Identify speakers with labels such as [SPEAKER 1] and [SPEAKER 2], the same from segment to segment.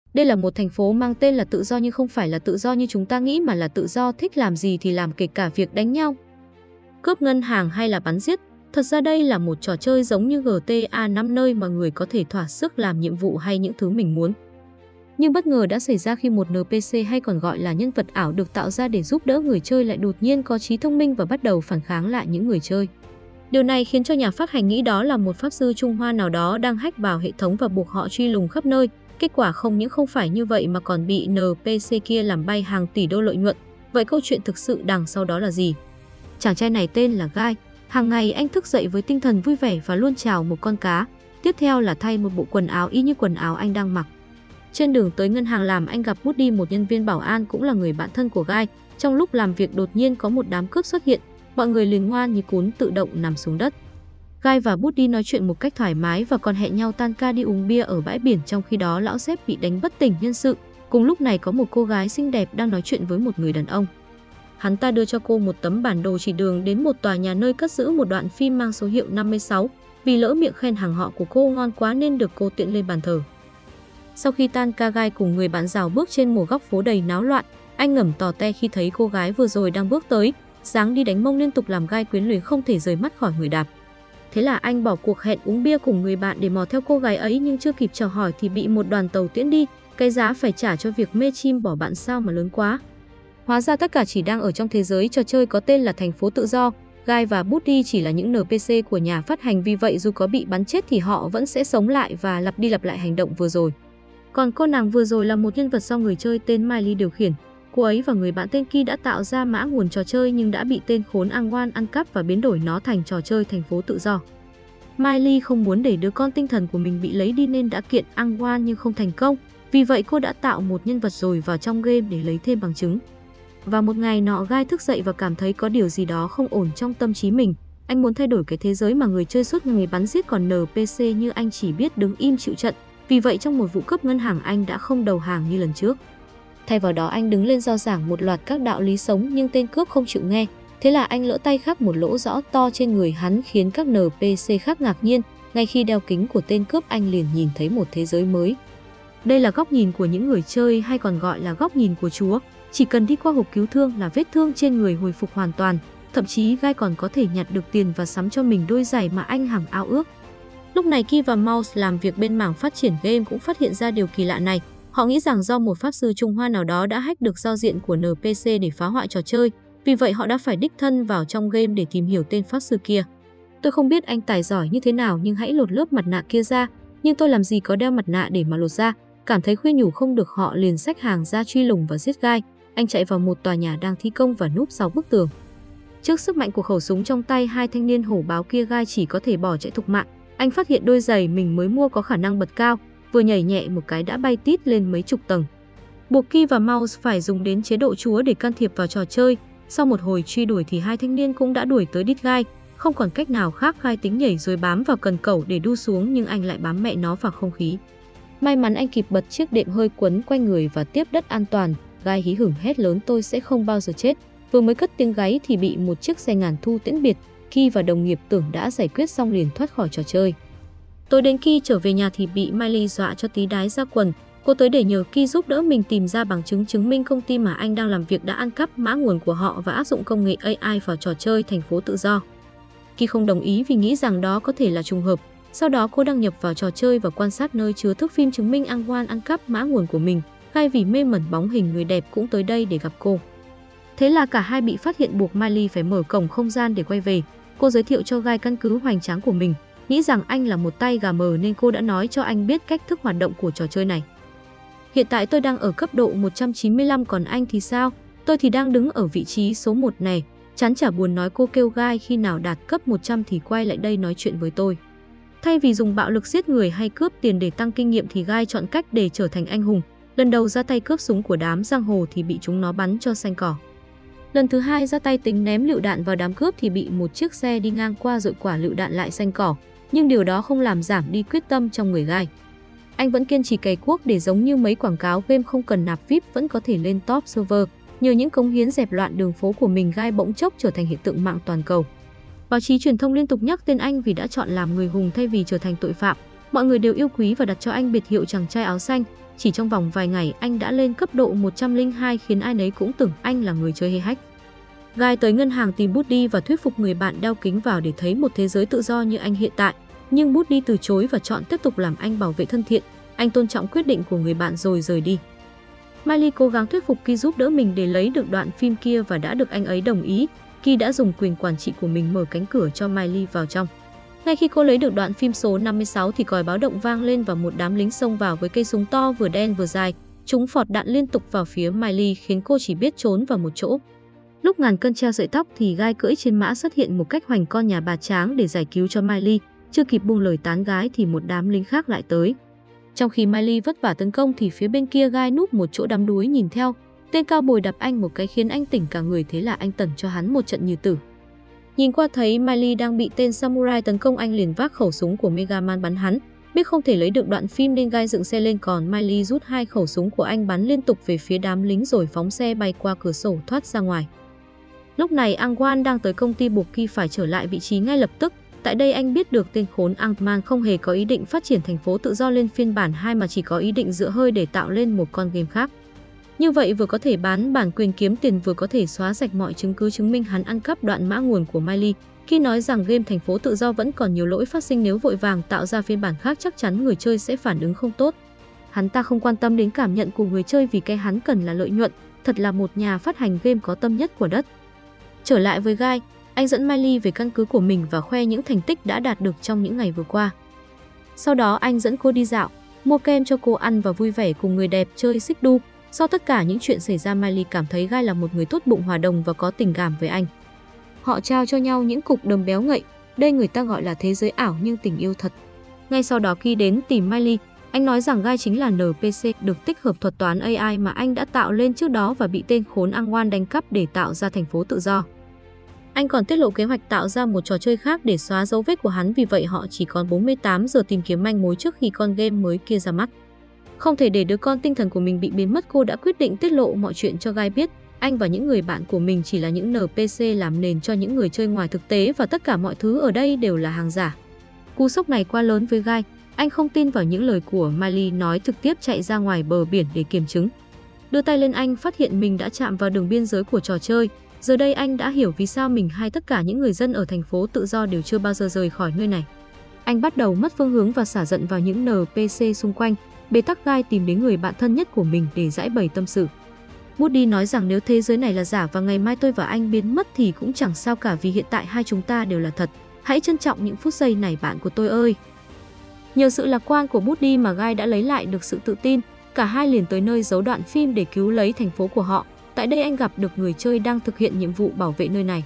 [SPEAKER 1] Đây là một thành phố mang tên là tự do nhưng không phải là tự do như chúng ta nghĩ mà là tự do thích làm gì thì làm, kể cả việc đánh nhau, cướp ngân hàng hay là bắn giết. Thật ra đây là một trò chơi giống như GTA 5 nơi mà người có thể thỏa sức làm nhiệm vụ hay những thứ mình muốn. Nhưng bất ngờ đã xảy ra khi một NPC hay còn gọi là nhân vật ảo được tạo ra để giúp đỡ người chơi lại đột nhiên có trí thông minh và bắt đầu phản kháng lại những người chơi. Điều này khiến cho nhà phát hành nghĩ đó là một pháp sư Trung Hoa nào đó đang hack vào hệ thống và buộc họ truy lùng khắp nơi. Kết quả không những không phải như vậy mà còn bị NPC kia làm bay hàng tỷ đô lợi nhuận. Vậy câu chuyện thực sự đằng sau đó là gì? Chàng trai này tên là Guy. Hàng ngày anh thức dậy với tinh thần vui vẻ và luôn chào một con cá. Tiếp theo là thay một bộ quần áo y như quần áo anh đang mặc. Trên đường tới ngân hàng làm, anh gặp Woody, một nhân viên bảo an cũng là người bạn thân của Guy. Trong lúc làm việc đột nhiên có một đám cướp xuất hiện. Mọi người liền ngoan như cún tự động nằm xuống đất. Guy và Woody nói chuyện một cách thoải mái và còn hẹn nhau tan ca đi uống bia ở bãi biển. Trong khi đó lão sếp bị đánh bất tỉnh nhân sự. Cùng lúc này có một cô gái xinh đẹp đang nói chuyện với một người đàn ông. Hắn ta đưa cho cô một tấm bản đồ chỉ đường đến một tòa nhà nơi cất giữ một đoạn phim mang số hiệu 56. Vì lỡ miệng khen hàng họ của cô ngon quá nên được cô tiện lên bàn thờ. Sau khi tan ca, Guy cùng người bạn rào bước trên một góc phố đầy náo loạn. Anh ngẩng tò te khi thấy cô gái vừa rồi đang bước tới, dáng đi đánh mông liên tục làm Guy quyến luyến không thể rời mắt khỏi người đạp. Thế là anh bỏ cuộc hẹn uống bia cùng người bạn để mò theo cô gái ấy, nhưng chưa kịp chào hỏi thì bị một đoàn tàu tiễn đi. Cái giá phải trả cho việc mê chim bỏ bạn sao mà lớn quá. Hóa ra tất cả chỉ đang ở trong thế giới trò chơi có tên là thành phố tự do. Guy và Woody chỉ là những NPC của nhà phát hành, vì vậy dù có bị bắn chết thì họ vẫn sẽ sống lại và lặp đi lặp lại hành động vừa rồi. Còn cô nàng vừa rồi là một nhân vật do người chơi tên Miley điều khiển. Cô ấy và người bạn tên Ki đã tạo ra mã nguồn trò chơi nhưng đã bị tên khốn Angwan ăn cắp và biến đổi nó thành trò chơi thành phố tự do. Miley không muốn để đứa con tinh thần của mình bị lấy đi nên đã kiện Angwan nhưng không thành công. Vì vậy cô đã tạo một nhân vật rồi vào trong game để lấy thêm bằng chứng. Và một ngày nọ, Guy thức dậy và cảm thấy có điều gì đó không ổn trong tâm trí mình. Anh muốn thay đổi cái thế giới mà người chơi suốt ngày bắn giết, còn NPC như anh chỉ biết đứng im chịu trận. Vì vậy trong một vụ cướp ngân hàng, anh đã không đầu hàng như lần trước. Thay vào đó anh đứng lên rao giảng một loạt các đạo lý sống nhưng tên cướp không chịu nghe. Thế là anh lỡ tay khắc một lỗ rõ to trên người hắn khiến các NPC khác ngạc nhiên. Ngay khi đeo kính của tên cướp, anh liền nhìn thấy một thế giới mới. Đây là góc nhìn của những người chơi, hay còn gọi là góc nhìn của Chúa. Chỉ cần đi qua hộp cứu thương là vết thương trên người hồi phục hoàn toàn. Thậm chí Guy còn có thể nhặt được tiền và sắm cho mình đôi giày mà anh hằng ao ước. Lúc này Ki và Mouse làm việc bên mảng phát triển game cũng phát hiện ra điều kỳ lạ này. Họ nghĩ rằng do một pháp sư Trung Hoa nào đó đã hack được giao diện của NPC để phá hoại trò chơi. Vì vậy họ đã phải đích thân vào trong game để tìm hiểu tên pháp sư kia. Tôi không biết anh tài giỏi như thế nào nhưng hãy lột lớp mặt nạ kia ra. Nhưng tôi làm gì có đeo mặt nạ để mà lột ra. Cảm thấy khuyên nhủ không được, họ liền xách hàng ra truy lùng và giết Guy. Anh chạy vào một tòa nhà đang thi công và núp sau bức tường. Trước sức mạnh của khẩu súng trong tay hai thanh niên hổ báo kia, Guy chỉ có thể bỏ chạy thục mạng. Anh phát hiện đôi giày mình mới mua có khả năng bật cao, vừa nhảy nhẹ một cái đã bay tít lên mấy chục tầng. Buộc Ki và Mouse phải dùng đến chế độ Chúa để can thiệp vào trò chơi. Sau một hồi truy đuổi thì hai thanh niên cũng đã đuổi tới đít Guy. Không còn cách nào khác, Guy tính nhảy rồi bám vào cần cẩu để đu xuống nhưng anh lại bám mẹ nó vào không khí. May mắn anh kịp bật chiếc đệm hơi quấn quanh người và tiếp đất an toàn. Guy hí hửng hét lớn: tôi sẽ không bao giờ chết. Vừa mới cất tiếng gáy thì bị một chiếc xe ngàn thu tiễn biệt. Ki và đồng nghiệp tưởng đã giải quyết xong liền thoát khỏi trò chơi. Tối đến Ki trở về nhà thì bị Miley dọa cho tí đái ra quần. Cô tới để nhờ Ki giúp đỡ mình tìm ra bằng chứng chứng minh công ty mà anh đang làm việc đã ăn cắp mã nguồn của họ và áp dụng công nghệ AI vào trò chơi thành phố tự do. Ki không đồng ý vì nghĩ rằng đó có thể là trùng hợp. Sau đó cô đăng nhập vào trò chơi và quan sát nơi chứa thước phim chứng minh Angwan ăn cắp mã nguồn của mình. Guy vì mê mẩn bóng hình người đẹp cũng tới đây để gặp cô. Thế là cả hai bị phát hiện, buộc Miley phải mở cổng không gian để quay về. Cô giới thiệu cho Guy căn cứ hoành tráng của mình. Nghĩ rằng anh là một tay gà mờ nên cô đã nói cho anh biết cách thức hoạt động của trò chơi này. Hiện tại tôi đang ở cấp độ 195, còn anh thì sao? Tôi thì đang đứng ở vị trí số 1 này. Chán chả buồn nói, cô kêu Guy khi nào đạt cấp 100 thì quay lại đây nói chuyện với tôi. Thay vì dùng bạo lực giết người hay cướp tiền để tăng kinh nghiệm thì Guy chọn cách để trở thành anh hùng. Lần đầu ra tay cướp súng của đám giang hồ thì bị chúng nó bắn cho xanh cỏ. Lần thứ hai ra tay tính ném lựu đạn vào đám cướp thì bị một chiếc xe đi ngang qua dội quả lựu đạn lại xanh cỏ. Nhưng điều đó không làm giảm đi quyết tâm trong người Guy. Anh vẫn kiên trì cày cuốc để giống như mấy quảng cáo game không cần nạp VIP vẫn có thể lên top server. Nhờ những cống hiến dẹp loạn đường phố của mình, Guy bỗng chốc trở thành hiện tượng mạng toàn cầu. Báo chí truyền thông liên tục nhắc tên anh vì đã chọn làm người hùng thay vì trở thành tội phạm. Mọi người đều yêu quý và đặt cho anh biệt hiệu chàng trai áo xanh. chỉ trong vòng vài ngày anh đã lên cấp độ 102 khiến ai nấy cũng tưởng anh là người chơi hê hách. Guy tới ngân hàng tìm Buddy và thuyết phục người bạn đeo kính vào để thấy một thế giới tự do như anh hiện tại. Nhưng Buddy từ chối và chọn tiếp tục làm anh bảo vệ thân thiện. Anh tôn trọng quyết định của người bạn rồi rời đi. Miley cố gắng thuyết phục Ki giúp đỡ mình để lấy được đoạn phim kia và đã được anh ấy đồng ý. Ki đã dùng quyền quản trị của mình mở cánh cửa cho Miley vào trong. Ngay khi cô lấy được đoạn phim số 56 thì còi báo động vang lên và một đám lính xông vào với cây súng to vừa đen vừa dài. Chúng phọt đạn liên tục vào phía Miley khiến cô chỉ biết trốn vào một chỗ. Lúc ngàn cân treo sợi tóc thì Guy cưỡi trên mã xuất hiện một cách hoành con nhà bà Tráng để giải cứu cho Miley. Chưa kịp buông lời tán gái thì một đám lính khác lại tới. Trong khi Miley vất vả tấn công thì phía bên kia Guy núp một chỗ đắm đuối nhìn theo. Tên cao bồi đập anh một cái khiến anh tỉnh cả người, thế là anh tẩn cho hắn một trận như tử. Nhìn qua thấy Miley đang bị tên samurai tấn công, anh liền vác khẩu súng của Mega Man bắn hắn. Biết không thể lấy được đoạn phim nên Guy dựng xe lên, còn Miley rút hai khẩu súng của anh bắn liên tục về phía đám lính rồi phóng xe bay qua cửa sổ thoát ra ngoài. Lúc này Angwan đang tới công ty buộc Ki phải trở lại vị trí ngay lập tức. Tại đây anh biết được tên khốn Ant-Man không hề có ý định phát triển thành phố tự do lên phiên bản 2 mà chỉ có ý định dựa hơi để tạo lên một con game khác. Như vậy vừa có thể bán bản quyền kiếm tiền vừa có thể xóa sạch mọi chứng cứ chứng minh hắn ăn cắp đoạn mã nguồn của Miley. Khi nói rằng game thành phố tự do vẫn còn nhiều lỗi phát sinh, nếu vội vàng tạo ra phiên bản khác chắc chắn người chơi sẽ phản ứng không tốt. Hắn ta không quan tâm đến cảm nhận của người chơi vì cái hắn cần là lợi nhuận, thật là một nhà phát hành game có tâm nhất của đất. Trở lại với Guy, anh dẫn Miley về căn cứ của mình và khoe những thành tích đã đạt được trong những ngày vừa qua. Sau đó anh dẫn cô đi dạo, mua kem cho cô ăn và vui vẻ cùng người đẹp chơi xích đu. Sau tất cả những chuyện xảy ra, Miley cảm thấy Guy là một người tốt bụng, hòa đồng và có tình cảm với anh. Họ trao cho nhau những cục đờm béo ngậy, đây người ta gọi là thế giới ảo nhưng tình yêu thật. Ngay sau đó Ki đến tìm Miley, anh nói rằng Guy chính là NPC được tích hợp thuật toán AI mà anh đã tạo lên trước đó và bị tên khốn Angwan đánh cắp để tạo ra thành phố tự do. Anh còn tiết lộ kế hoạch tạo ra một trò chơi khác để xóa dấu vết của hắn, vì vậy họ chỉ còn 48 giờ tìm kiếm manh mối trước khi con game mới kia ra mắt. Không thể để đứa con tinh thần của mình bị biến mất, cô đã quyết định tiết lộ mọi chuyện cho Guy biết. Anh và những người bạn của mình chỉ là những NPC làm nền cho những người chơi ngoài thực tế và tất cả mọi thứ ở đây đều là hàng giả. Cú sốc này quá lớn với Guy, anh không tin vào những lời của Miley nói, trực tiếp chạy ra ngoài bờ biển để kiểm chứng. Đưa tay lên, anh phát hiện mình đã chạm vào đường biên giới của trò chơi. Giờ đây anh đã hiểu vì sao mình hay tất cả những người dân ở thành phố tự do đều chưa bao giờ rời khỏi nơi này. Anh bắt đầu mất phương hướng và xả giận vào những NPC xung quanh. Bế tắc Guy tìm đến người bạn thân nhất của mình để giải bày tâm sự. Buddy nói rằng nếu thế giới này là giả và ngày mai tôi và anh biến mất thì cũng chẳng sao cả, vì hiện tại hai chúng ta đều là thật. Hãy trân trọng những phút giây này bạn của tôi ơi. Nhờ sự lạc quan của Buddy mà Guy đã lấy lại được sự tự tin. Cả hai liền tới nơi giấu đoạn phim để cứu lấy thành phố của họ. Tại đây anh gặp được người chơi đang thực hiện nhiệm vụ bảo vệ nơi này.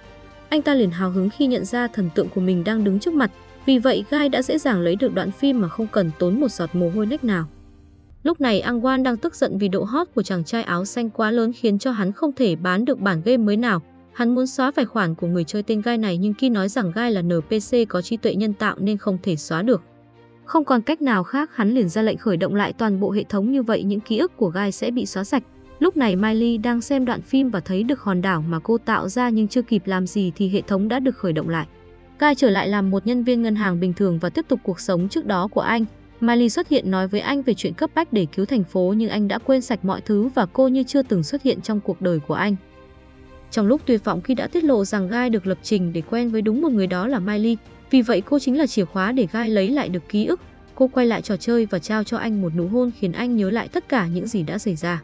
[SPEAKER 1] Anh ta liền hào hứng khi nhận ra thần tượng của mình đang đứng trước mặt. Vì vậy Guy đã dễ dàng lấy được đoạn phim mà không cần tốn một giọt mồ hôi nách nào. Lúc này Angwan đang tức giận vì độ hot của chàng trai áo xanh quá lớn khiến cho hắn không thể bán được bản game mới nào. Hắn muốn xóa tài khoản của người chơi tên Guy này, nhưng Ki nói rằng Guy là NPC có trí tuệ nhân tạo nên không thể xóa được. Không còn cách nào khác, hắn liền ra lệnh khởi động lại toàn bộ hệ thống, như vậy những ký ức của Guy sẽ bị xóa sạch. Lúc này Miley đang xem đoạn phim và thấy được hòn đảo mà cô tạo ra, nhưng chưa kịp làm gì thì hệ thống đã được khởi động lại. Guy trở lại làm một nhân viên ngân hàng bình thường và tiếp tục cuộc sống trước đó của anh. Miley xuất hiện nói với anh về chuyện cấp bách để cứu thành phố, nhưng anh đã quên sạch mọi thứ và cô như chưa từng xuất hiện trong cuộc đời của anh. Trong lúc tuyệt vọng, khi đã tiết lộ rằng Guy được lập trình để quen với đúng một người, đó là Miley. Vì vậy cô chính là chìa khóa để Guy lấy lại được ký ức. Cô quay lại trò chơi và trao cho anh một nụ hôn khiến anh nhớ lại tất cả những gì đã xảy ra.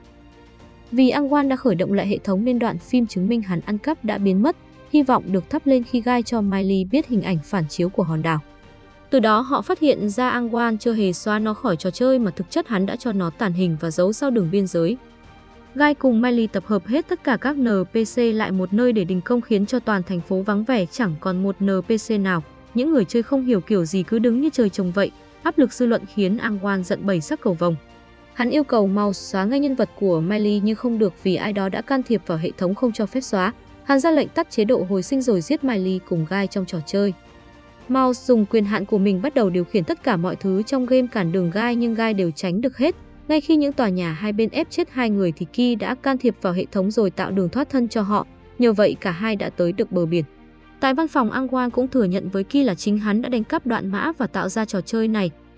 [SPEAKER 1] Vì Angwan đã khởi động lại hệ thống nên đoạn phim chứng minh hắn ăn cắp đã biến mất. Hy vọng được thắp lên khi Guy cho Miley biết hình ảnh phản chiếu của hòn đảo. Từ đó họ phát hiện ra Angwan chưa hề xóa nó khỏi trò chơi mà thực chất hắn đã cho nó tàng hình và giấu sau đường biên giới. Guy cùng Miley tập hợp hết tất cả các NPC lại một nơi để đình công, khiến cho toàn thành phố vắng vẻ, chẳng còn một NPC nào. Những người chơi không hiểu kiểu gì cứ đứng như trời trồng vậy. Áp lực dư luận khiến Angwan giận bảy sắc cầu vồng. Hắn yêu cầu Mouse xóa ngay nhân vật của Miley nhưng không được vì ai đó đã can thiệp vào hệ thống không cho phép xóa. Hắn ra lệnh tắt chế độ hồi sinh rồi giết Miley cùng Guy trong trò chơi. Mouse dùng quyền hạn của mình bắt đầu điều khiển tất cả mọi thứ trong game, cản đường Guy nhưng Guy đều tránh được hết. Ngay khi những tòa nhà hai bên ép chết hai người thì Ki đã can thiệp vào hệ thống rồi tạo đường thoát thân cho họ. Nhờ vậy cả hai đã tới được bờ biển. Tại văn phòng, Angwan cũng thừa nhận với Ki là chính hắn đã đánh cắp đoạn mã và tạo ra trò chơi này.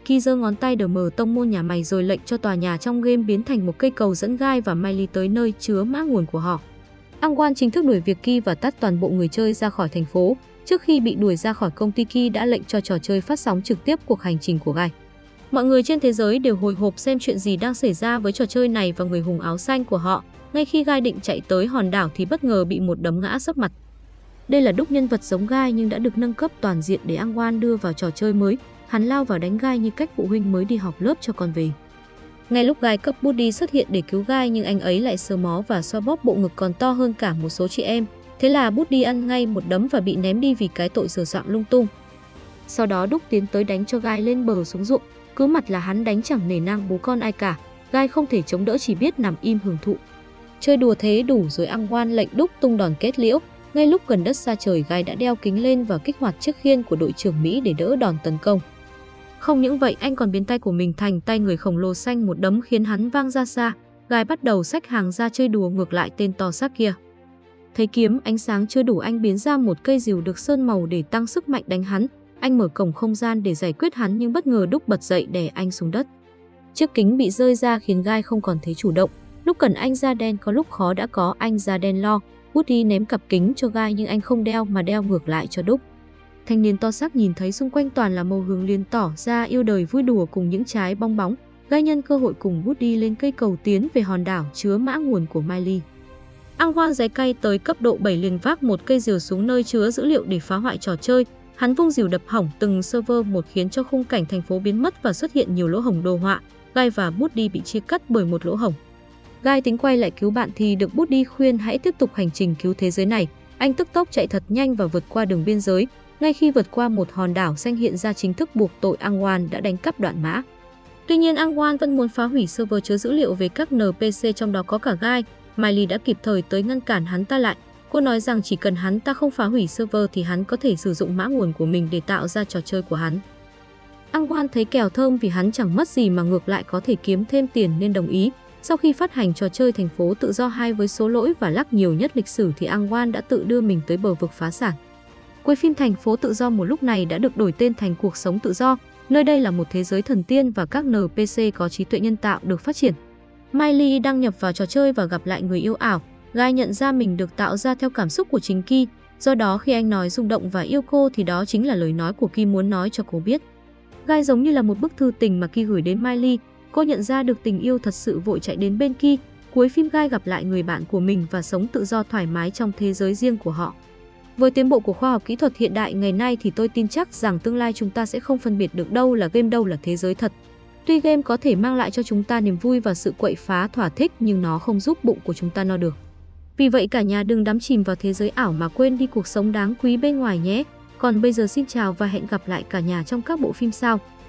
[SPEAKER 1] Ki giơ ngón tay đờ mờ tông môn nhà mày rồi lệnh cho tòa nhà trong game biến thành một cây cầu dẫn Guy và Miley tới nơi chứa mã nguồn của họ. Angwan chính thức đuổi việc Ki và tắt toàn bộ người chơi ra khỏi thành phố. Trước khi bị đuổi ra khỏi công ty, Ki đã lệnh cho trò chơi phát sóng trực tiếp cuộc hành trình của Guy. Mọi người trên thế giới đều hồi hộp xem chuyện gì đang xảy ra với trò chơi này và người hùng áo xanh của họ. Ngay khi Guy định chạy tới hòn đảo thì bất ngờ bị một đấm ngã sấp mặt. Đây là đúc nhân vật giống Guy nhưng đã được nâng cấp toàn diện để Angwan đưa vào trò chơi mới. Hắn lao vào đánh Guy như cách phụ huynh mới đi học lớp cho con về. Ngay lúc Guy cấp Buddy xuất hiện để cứu Guy nhưng anh ấy lại sờ mó và xoa bóp bộ ngực còn to hơn cả một số chị em. Thế là Buddy ăn ngay một đấm và bị ném đi vì cái tội sờ soạng lung tung. Sau đó Đúc tiến tới đánh cho Guy lên bờ xuống ruộng. Cứ mặt là hắn đánh chẳng nể nang bố con ai cả. Guy không thể chống đỡ, chỉ biết nằm im hưởng thụ. Chơi đùa thế đủ rồi, Angwan lệnh Đúc tung đòn kết liễu. Ngay lúc gần đất xa trời, Guy đã đeo kính lên và kích hoạt chiếc khiên của đội trưởng Mỹ để đỡ đòn tấn công. Không những vậy, anh còn biến tay của mình thành tay người khổng lồ xanh một đấm khiến hắn vang ra xa. Guy bắt đầu xách hàng ra chơi đùa ngược lại tên to xác kia. Thấy kiếm ánh sáng chưa đủ, anh biến ra một cây rìu được sơn màu để tăng sức mạnh đánh hắn. Anh mở cổng không gian để giải quyết hắn nhưng bất ngờ Đúc bật dậy đè anh xuống đất. Chiếc kính bị rơi ra khiến Guy không còn thấy chủ động. Lúc cần anh da đen có, lúc khó đã có anh da đen lo. Woody ném cặp kính cho Guy nhưng anh không đeo mà đeo ngược lại cho Đúc. Thanh niên to xác nhìn thấy xung quanh toàn là màu hường liền tỏ ra yêu đời vui đùa cùng những trái bong bóng. Guy nhân cơ hội cùng Woody lên cây cầu tiến về hòn đảo chứa mã nguồn của Miley. Angwan giấy cay tới cấp độ 7 liền vác một cây rìu xuống nơi chứa dữ liệu để phá hoại trò chơi. Hắn vung rìu đập hỏng từng server một khiến cho khung cảnh thành phố biến mất và xuất hiện nhiều lỗ hổng đồ họa. Guy và Woody bị chia cắt bởi một lỗ hổng. Guy tính quay lại cứu bạn thì được Woody khuyên hãy tiếp tục hành trình cứu thế giới này. Anh tức tốc chạy thật nhanh và vượt qua đường biên giới. Ngay khi vượt qua một hòn đảo xanh hiện ra chính thức buộc tội Angwan đã đánh cắp đoạn mã. Tuy nhiên Angwan vẫn muốn phá hủy server chứa dữ liệu về các NPC, trong đó có cả Guy. Miley đã kịp thời tới ngăn cản hắn ta lại. Cô nói rằng chỉ cần hắn ta không phá hủy server thì hắn có thể sử dụng mã nguồn của mình để tạo ra trò chơi của hắn. Angwan thấy kèo thơm vì hắn chẳng mất gì mà ngược lại có thể kiếm thêm tiền nên đồng ý. Sau khi phát hành trò chơi Thành phố Tự Do 2 với số lỗi và lag nhiều nhất lịch sử thì Angwan đã tự đưa mình tới bờ vực phá sản. Quay phim Thành phố Tự Do một lúc này đã được đổi tên thành Cuộc Sống Tự Do. Nơi đây là một thế giới thần tiên và các NPC có trí tuệ nhân tạo được phát triển. Miley đăng nhập vào trò chơi và gặp lại người yêu ảo. Guy nhận ra mình được tạo ra theo cảm xúc của chính Ki. Do đó khi anh nói rung động và yêu cô thì đó chính là lời nói của Ki muốn nói cho cô biết. Guy giống như là một bức thư tình mà Ki gửi đến Miley. Cô nhận ra được tình yêu thật sự vội chạy đến bên Ki. Cuối phim Guy gặp lại người bạn của mình và sống tự do thoải mái trong thế giới riêng của họ. Với tiến bộ của khoa học kỹ thuật hiện đại ngày nay thì tôi tin chắc rằng tương lai chúng ta sẽ không phân biệt được đâu là game, đâu là thế giới thật. Tuy game có thể mang lại cho chúng ta niềm vui và sự quậy phá thỏa thích nhưng nó không giúp bụng của chúng ta no được. Vì vậy cả nhà đừng đắm chìm vào thế giới ảo mà quên đi cuộc sống đáng quý bên ngoài nhé. Còn bây giờ xin chào và hẹn gặp lại cả nhà trong các bộ phim sau.